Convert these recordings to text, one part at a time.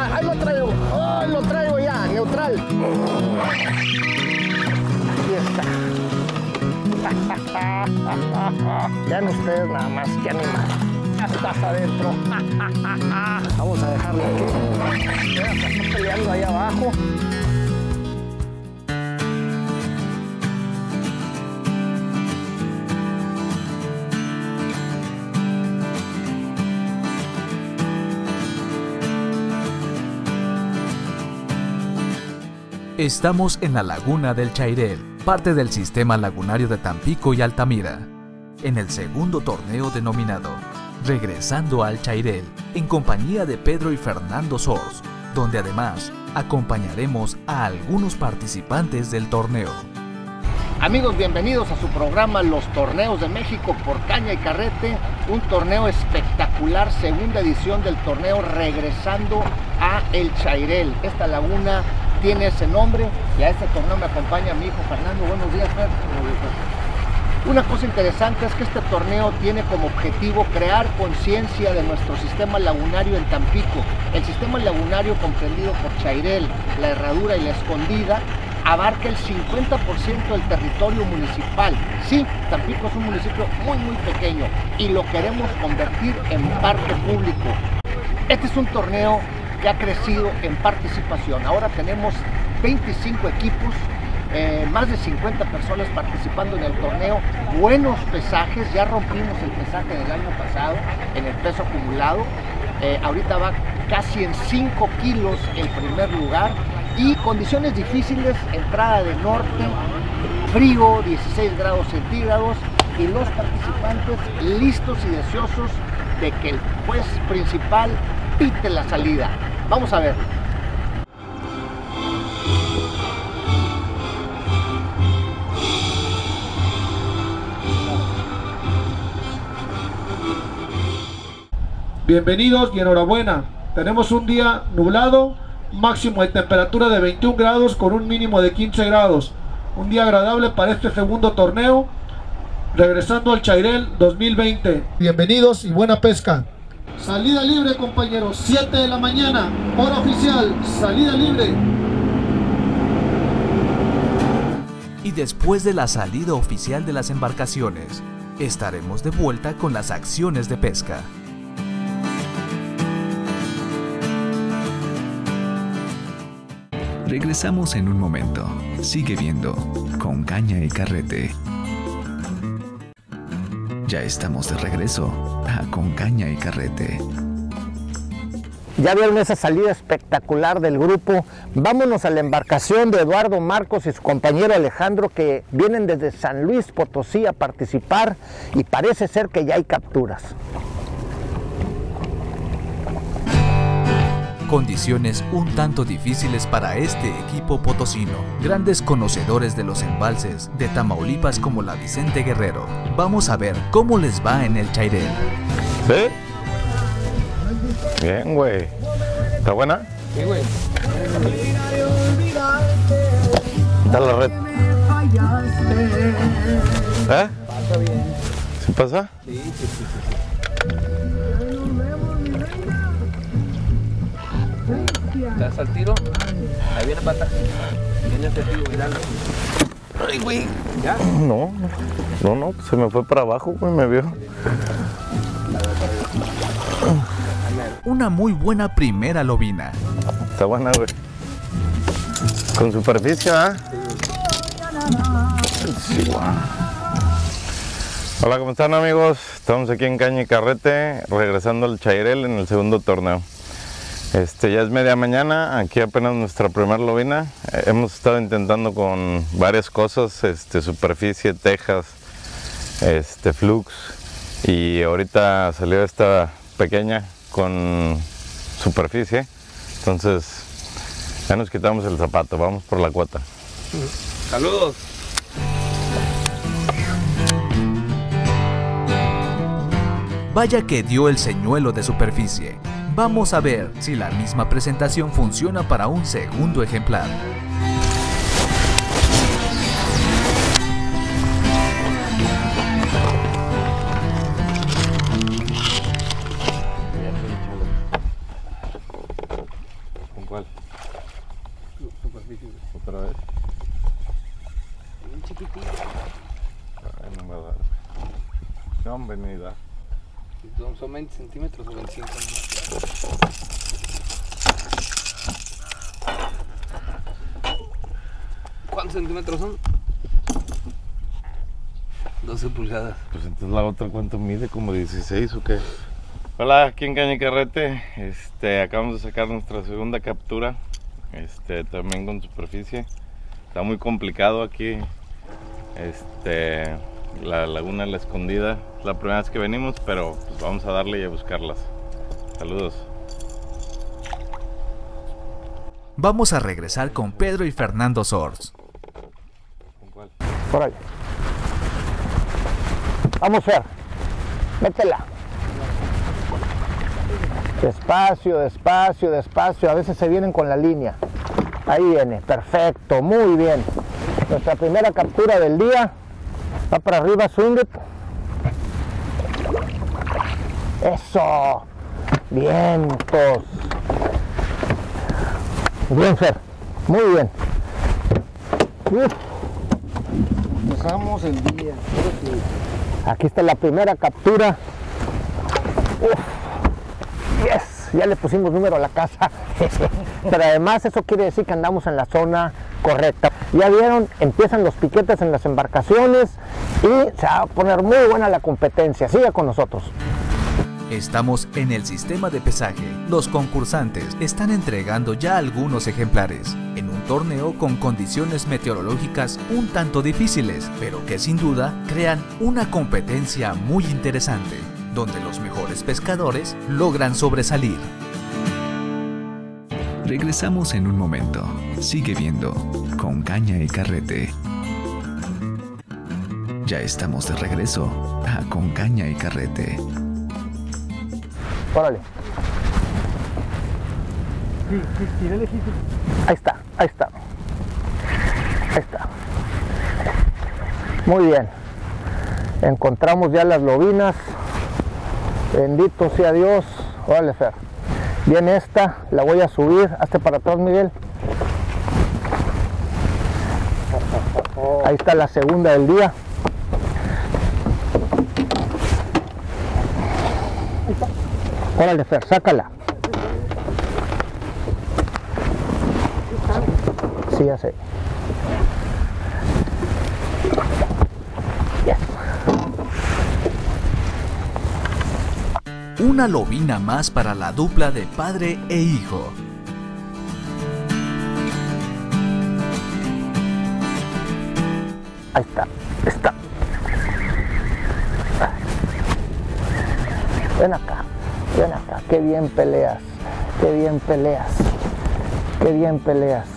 está, ahí lo traigo. Oh, lo traigo ya, neutral. Aquí está. Vean ustedes nada más, qué animal. Ya estás adentro. Vamos a dejarlo aquí. Mira, se está peleando ahí abajo. Estamos en la laguna del Chairel, parte del sistema lagunario de Tampico y Altamira, en el segundo torneo denominado Regresando al Chairel, en compañía de Pedro y Fernando Sors, donde además acompañaremos a algunos participantes del torneo. Amigos, bienvenidos a su programa Los Torneos de México por Caña y Carrete, un torneo espectacular, segunda edición del torneo Regresando a El Chairel. Esta laguna tiene ese nombre y a este torneo me acompaña mi hijo Fernando. Buenos días, Fer. Una cosa interesante es que este torneo tiene como objetivo crear conciencia de nuestro sistema lagunario en Tampico. El sistema lagunario comprendido por Chairel, La Herradura y La Escondida abarca el 50% del territorio municipal. Sí, Tampico es un municipio muy pequeño y lo queremos convertir en parque público. Este es un torneo que ha crecido en participación. Ahora tenemos 25 equipos, más de 50 personas participando en el torneo, buenos pesajes, ya rompimos el pesaje del año pasado en el peso acumulado, ahorita va casi en 5 kilos el primer lugar y condiciones difíciles, entrada de norte, frío, 16 grados centígrados y los participantes listos y deseosos de que el juez principal pite la salida. Vamos a ver. Bienvenidos y enhorabuena. Tenemos un día nublado, máximo de temperatura de 21 grados con un mínimo de 15 grados. Un día agradable para este segundo torneo, Regresando al Chairel 2020. Bienvenidos y buena pesca. Salida libre, compañeros, 7 de la mañana, hora oficial, salida libre. Y después de la salida oficial de las embarcaciones, estaremos de vuelta con las acciones de pesca. Regresamos en un momento. Sigue viendo Con Caña y Carrete. Ya estamos de regreso a Con Caña y Carrete. Ya vieron esa salida espectacular del grupo. Vámonos a la embarcación de Eduardo Marcos y su compañero Alejandro, que vienen desde San Luis Potosí a participar y parece ser que ya hay capturas. Condiciones un tanto difíciles para este equipo potosino. Grandes conocedores de los embalses de Tamaulipas como la Vicente Guerrero. Vamos a ver cómo les va en el Chairel. ¿Sí? Bien, güey. ¿Está buena? Sí, güey. Está la red. ¿Eh? Pasa bien. ¿Sí pasa? Sí. ¿Estás al tiro? Ahí viene pata. Viene este tiro, mirando. Ay, güey. ¿Ya? No, se me fue para abajo, güey, me vio. Una muy buena primera lobina. Está buena, güey. Con superficie, ¿ah? Sí, guau. Hola, ¿cómo están, amigos? Estamos aquí en Caña y Carrete, regresando al Chairel en el segundo torneo. Ya es media mañana, aquí apenas nuestra primera lobina. Hemos estado intentando con varias cosas, superficie, tejas, flux, y ahorita salió esta pequeña con superficie. Entonces ya nos quitamos el zapato, vamos por la cuota. Saludos. Vaya que dio el señuelo de superficie. Vamos a ver si la misma presentación funciona para un segundo ejemplar. han venido. ¿Son 20 centímetros o 25? ¿Cuántos centímetros son? 12 pulgadas. Pues entonces la otra, ¿cuánto mide? ¿Como 16 o qué? Hola, aquí en Caña y Carrete. Acabamos de sacar nuestra segunda captura. También con superficie. Está muy complicado aquí. La laguna La Escondida. Es la primera vez que venimos, pero pues vamos a darle y a buscarlas. Saludos. Vamos a regresar con Pedro y Fernando Sors. ¿Con cuál? Órale. Vamos, Fer. Métela. Despacio, despacio, despacio. A veces se vienen con la línea. Ahí viene. Perfecto. Muy bien. Nuestra primera captura del día. Va para arriba, swing it. Eso. Vientos. Bien, Fer. Muy bien. Empezamos el día. Aquí está la primera captura. Yes, ya le pusimos número a la casa. Pero además eso quiere decir que andamos en la zona correcta. Ya vieron, empiezan los piquetes en las embarcaciones y se va a poner muy buena la competencia. Siga con nosotros. Estamos en el sistema de pesaje. Los concursantes están entregando ya algunos ejemplares en un torneo con condiciones meteorológicas un tanto difíciles, pero que sin duda crean una competencia muy interesante, donde los mejores pescadores logran sobresalir. Regresamos en un momento. Sigue viendo Con Caña y Carrete. Ya estamos de regreso a Con Caña y Carrete. Órale. Ahí está, ahí está. Ahí está. Muy bien. Encontramos ya las lobinas. Bendito sea Dios. Órale, Fer. Viene esta, la voy a subir. Hazte para atrás, Miguel. Ahí está la segunda del día. Órale, Fer, sácala. Sí, ya sé. Yes. Una lobina más para la dupla de padre e hijo. Ahí está, está. Ven acá, ven acá. Qué bien peleas, qué bien peleas, qué bien peleas.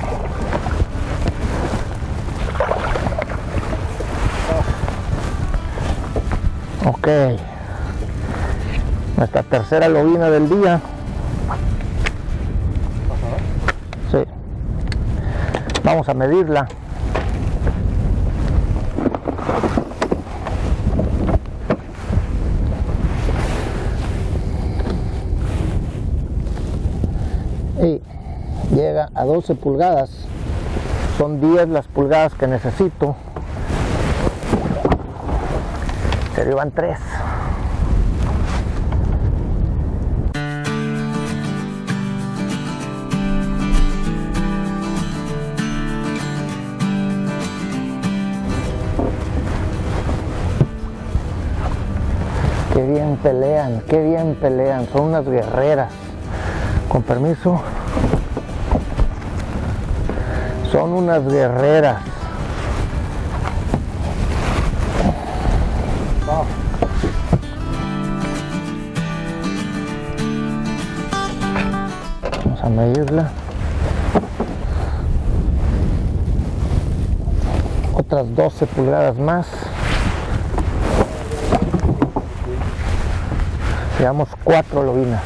Ok. Nuestra tercera lobina del día. Sí. Vamos a medirla. Y llega a 12 pulgadas. Son 10 las pulgadas que necesito. Se llevan 3. Qué bien pelean, qué bien pelean. Son unas guerreras. Con permiso. Son unas guerreras. Vamos a medirla. Otras 12 pulgadas más. Llevamos 4 lobinas.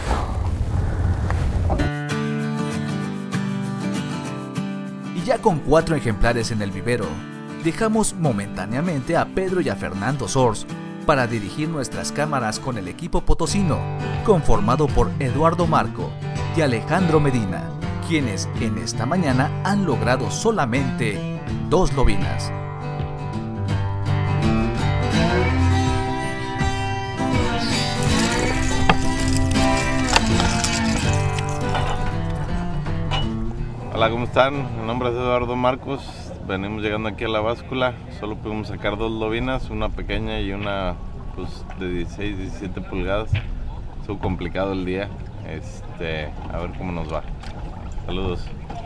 Y ya con 4 ejemplares en el vivero, dejamos momentáneamente a Pedro y a Fernando Sors para dirigir nuestras cámaras con el equipo potosino, conformado por Eduardo Marco y Alejandro Medina, quienes en esta mañana han logrado solamente 2 lobinas. Hola, ¿cómo están? Mi nombre es Eduardo Marcos. Venimos llegando aquí a la báscula. Solo pudimos sacar 2 lobinas, una pequeña y una pues, de 16, 17 pulgadas. Estuvo complicado el día. A ver cómo nos va. Saludos.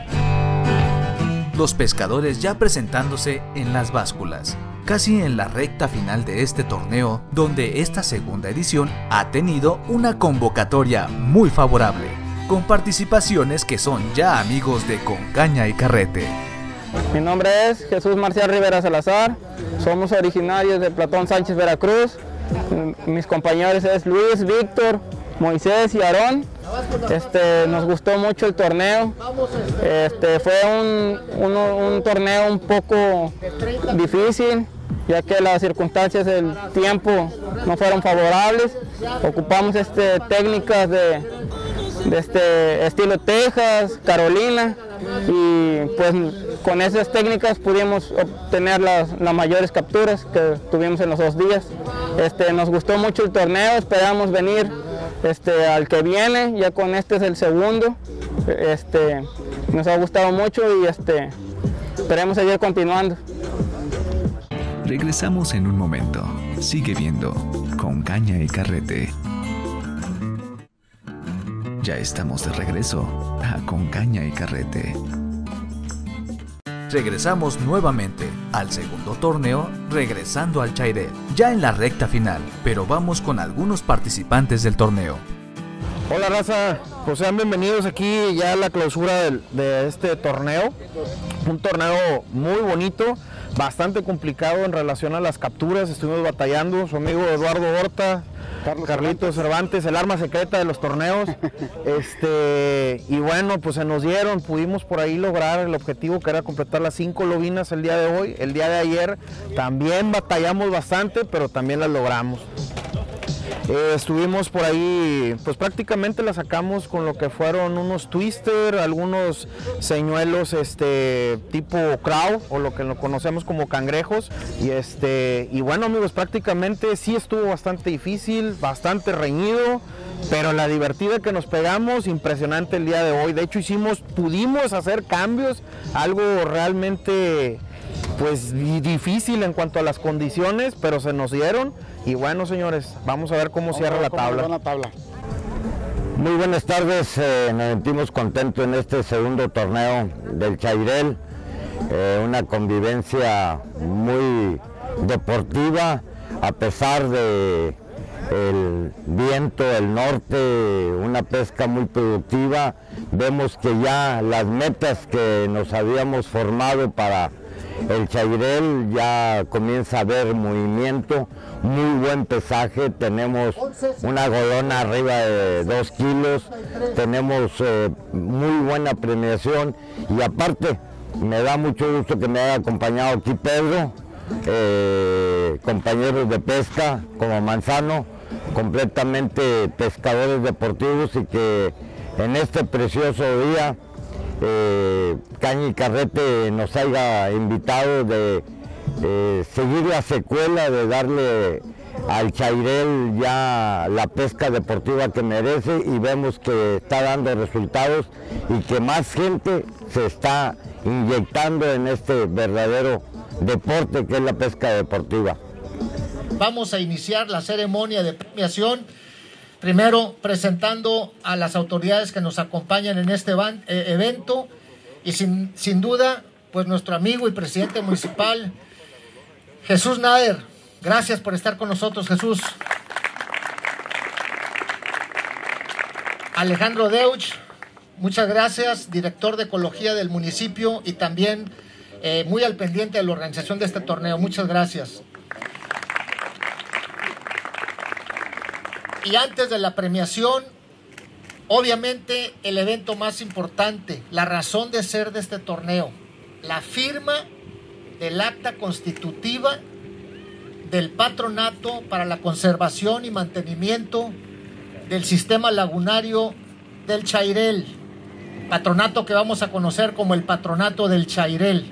Los pescadores ya presentándose en las básculas, casi en la recta final de este torneo, donde esta segunda edición ha tenido una convocatoria muy favorable, con participaciones que son ya amigos de Con Caña y Carrete. Mi nombre es Jesús Marcial Rivera Salazar, somos originarios de Platón Sánchez, Veracruz. Mis compañeros es Luis, Víctor, Moisés y Aarón. Nos gustó mucho el torneo. Fue un torneo un poco difícil, ya que las circunstancias del tiempo no fueron favorables. Ocupamos técnicas de estilo Texas, Carolina, y pues con esas técnicas pudimos obtener las mayores capturas que tuvimos en los 2 días. Nos gustó mucho el torneo, esperamos venir al que viene, ya con este es el segundo. Nos ha gustado mucho y esperemos seguir continuando. Regresamos en un momento. Sigue viendo Con Caña y Carrete. Ya estamos de regreso a Con Caña y Carrete. Regresamos nuevamente al segundo torneo, regresando al Chairel, ya en la recta final, pero vamos con algunos participantes del torneo. Hola raza, pues sean bienvenidos aquí ya a la clausura de este torneo. Un torneo muy bonito, bastante complicado en relación a las capturas, estuvimos batallando, su amigo Eduardo Horta, Carlitos Cervantes, el arma secreta de los torneos. Y bueno, pues se nos dieron, pudimos por ahí lograr el objetivo que era completar las 5 lobinas el día de hoy. El día de ayer también batallamos bastante, pero también las logramos. Estuvimos por ahí, pues prácticamente la sacamos con lo que fueron unos twister, algunos señuelos tipo crow, o lo que lo conocemos como cangrejos, y bueno amigos, prácticamente sí estuvo bastante difícil, bastante reñido, pero la divertida que nos pegamos, impresionante el día de hoy. De hecho pudimos hacer cambios, algo realmente pues difícil en cuanto a las condiciones, pero se nos dieron. Y bueno, señores, vamos a ver cómo cierra la tabla. Muy buenas tardes, nos sentimos contentos en este segundo torneo del Chairel, una convivencia muy deportiva, a pesar de el viento, el norte, una pesca muy productiva. Vemos que ya las metas que nos habíamos formado para el Chairel ya comienza a haber movimiento, muy buen pesaje, tenemos una golona arriba de 2 kilos, tenemos muy buena premiación, y aparte me da mucho gusto que me haya acompañado aquí Pedro, compañeros de pesca como Manzano, completamente pescadores deportivos, y que en este precioso día Caña y Carrete nos haya invitado de seguir la secuela, de darle al Chairel ya la pesca deportiva que merece, y vemos que está dando resultados y que más gente se está inyectando en este verdadero deporte que es la pesca deportiva. Vamos a iniciar la ceremonia de premiación. Primero presentando a las autoridades que nos acompañan en este evento, y sin duda pues nuestro amigo y presidente municipal Jesús Nader. Gracias por estar con nosotros, Jesús. Alejandro Deuch, muchas gracias, director de Ecología del municipio, y también muy al pendiente de la organización de este torneo. Muchas gracias. Y antes de la premiación, obviamente el evento más importante, la razón de ser de este torneo, la firma del acta constitutiva del Patronato para la Conservación y Mantenimiento del Sistema Lagunario del Chairel, patronato que vamos a conocer como el Patronato del Chairel.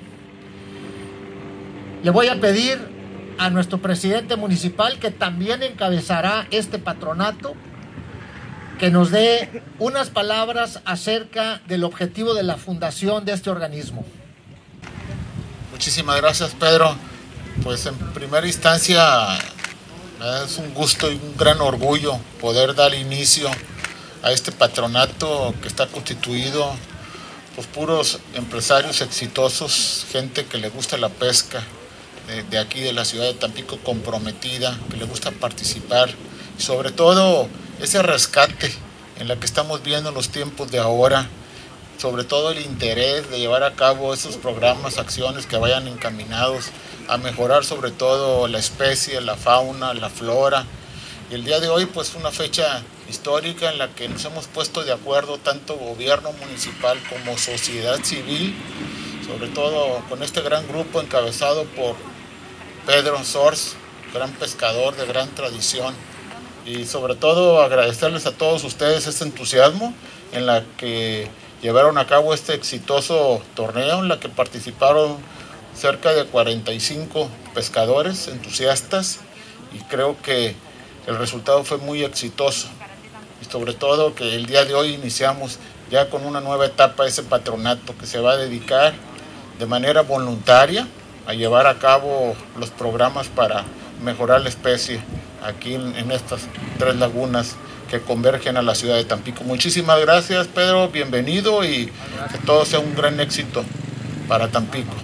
Le voy a pedir a nuestro presidente municipal, que también encabezará este patronato, que nos dé unas palabras acerca del objetivo de la fundación de este organismo. Muchísimas gracias, Pedro. Pues en primera instancia es un gusto y un gran orgullo poder dar inicio a este patronato que está constituido por puros empresarios exitosos, gente que le gusta la pesca de aquí de la ciudad de Tampico, comprometida, que le gusta participar, y sobre todo ese rescate en la que estamos viendo en los tiempos de ahora, sobre todo el interés de llevar a cabo esos programas, acciones que vayan encaminados a mejorar sobre todo la especie, la fauna, la flora. Y el día de hoy pues una fecha histórica en la que nos hemos puesto de acuerdo tanto gobierno municipal como sociedad civil, sobre todo con este gran grupo encabezado por Pedro Sors, gran pescador de gran tradición, y sobre todo agradecerles a todos ustedes este entusiasmo en la que llevaron a cabo este exitoso torneo, en la que participaron cerca de 45 pescadores entusiastas, y creo que el resultado fue muy exitoso, y sobre todo que el día de hoy iniciamos ya con una nueva etapa de ese patronato que se va a dedicar de manera voluntaria a llevar a cabo los programas para mejorar la especie aquí en estas 3 lagunas que convergen a la ciudad de Tampico. Muchísimas gracias, Pedro, bienvenido, y que todo sea un gran éxito para Tampico.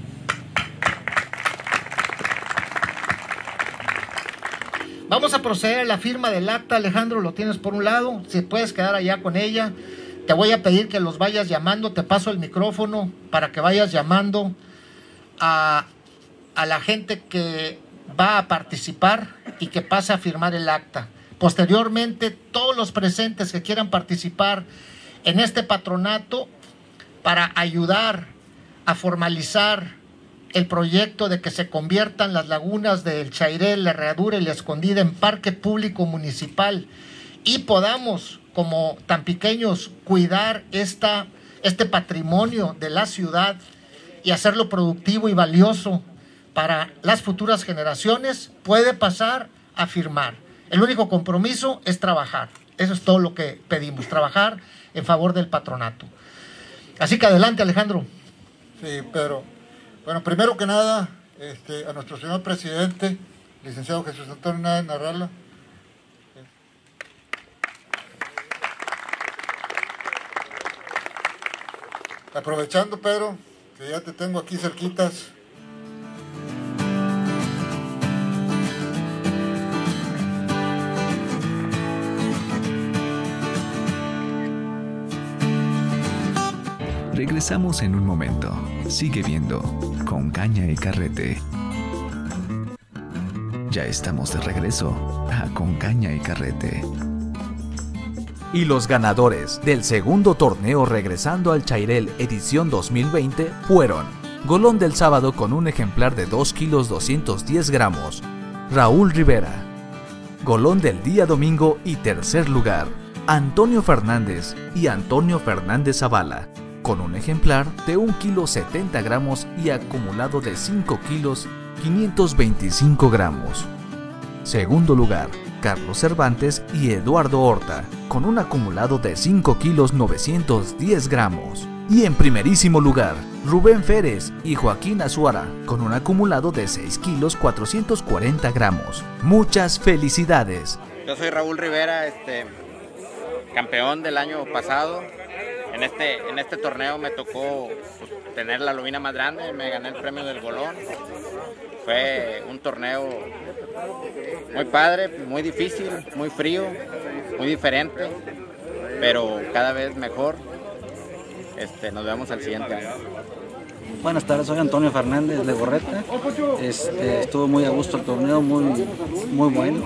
Vamos a proceder a la firma del acta. Alejandro, lo tienes por un lado, si puedes quedar allá con ella. Te voy a pedir que los vayas llamando, te paso el micrófono para que vayas llamando a la gente que va a participar y que pase a firmar el acta. Posteriormente, todos los presentes que quieran participar en este patronato para ayudar a formalizar el proyecto de que se conviertan las lagunas del Chairel, la Herradura y la Escondida en parque público municipal, y podamos, como tampiqueños, cuidar este patrimonio de la ciudad y hacerlo productivo y valioso para las futuras generaciones, puede pasar a firmar. El único compromiso es trabajar. Eso es todo lo que pedimos, trabajar en favor del patronato. Así que adelante, Alejandro. Sí, Pedro. Bueno, primero que nada, a nuestro señor presidente, licenciado Jesús Antonio Náez Narrala. Aprovechando, Pedro, que ya te tengo aquí cerquitas. Regresamos en un momento. Sigue viendo Con Caña y Carrete. Ya estamos de regreso a Con Caña y Carrete. Y los ganadores del segundo torneo Regresando al Chairel edición 2020 fueron: Golón del sábado con un ejemplar de 2 kilos 210 gramos, Raúl Rivera. Golón del día domingo y tercer lugar, Antonio Fernández y Antonio Fernández Zavala, con un ejemplar de 1 kilo 70 gramos y acumulado de 5 kilos 525 gramos. Segundo lugar, Carlos Cervantes y Eduardo Horta, con un acumulado de 5 kilos 910 gramos. Y en primerísimo lugar, Rubén Férez y Joaquín Azuara, con un acumulado de 6 kilos 440 gramos. Muchas felicidades. Yo soy Raúl Rivera, campeón del año pasado. En este torneo me tocó tener la lubina más grande, me gané el premio del Golón. Fue un torneo muy padre, muy difícil, muy frío, muy diferente, pero cada vez mejor. Nos vemos al siguiente año. Buenas tardes, soy Antonio Fernández de Gorreta. Estuvo muy a gusto el torneo, muy bueno.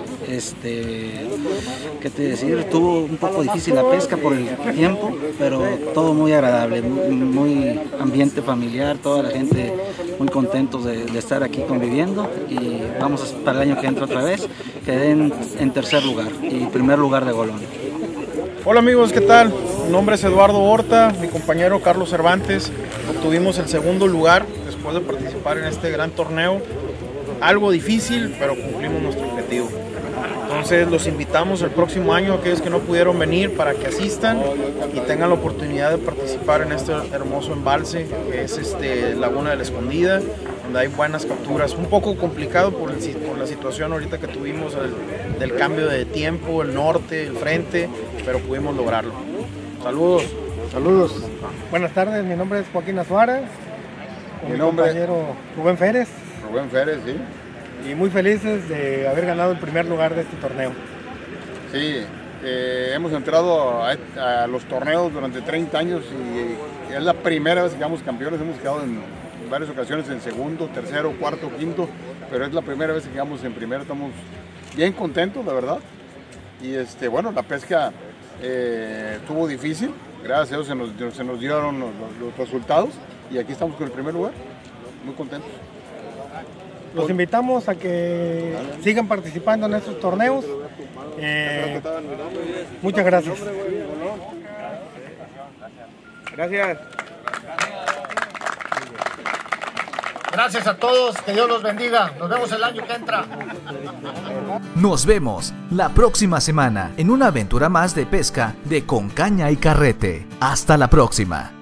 ¿Qué te decir? Estuvo un poco difícil la pesca por el tiempo, pero todo muy agradable, muy ambiente familiar, toda la gente muy contentos de estar aquí conviviendo, y vamos para el año que entra otra vez. Quedé en tercer lugar y primer lugar de Golón. Hola amigos, ¿qué tal? Mi nombre es Eduardo Horta, mi compañero Carlos Cervantes. Obtuvimos el segundo lugar después de participar en este gran torneo. Algo difícil, pero cumplimos nuestro objetivo. deportivo. Entonces los invitamos el próximo año a aquellos que no pudieron venir para que asistan y tengan la oportunidad de participar en este hermoso embalse que es Laguna de la Escondida, donde hay buenas capturas. Un poco complicado por la situación ahorita que tuvimos del cambio de tiempo, el norte, el frente, pero pudimos lograrlo. Saludos. Saludos. Buenas tardes, mi nombre es Joaquín Azuara, mi compañero Rubén Férez. Rubén Férez, sí. Y muy felices de haber ganado el primer lugar de este torneo. Sí, hemos entrado a los torneos durante 30 años y es la primera vez que quedamos campeones. Hemos quedado en varias ocasiones en segundo, tercero, cuarto, quinto, pero es la primera vez que quedamos en primero. Estamos bien contentos, la verdad. Y bueno, la pesca estuvo difícil. Gracias a Dios se nos dieron los resultados y aquí estamos con el primer lugar. Muy contentos. Los invitamos a que sigan participando en estos torneos. Muchas gracias. Gracias. Gracias a todos, que Dios los bendiga. Nos vemos el año que entra. Nos vemos la próxima semana en una aventura más de pesca de Con Caña y Carrete. Hasta la próxima.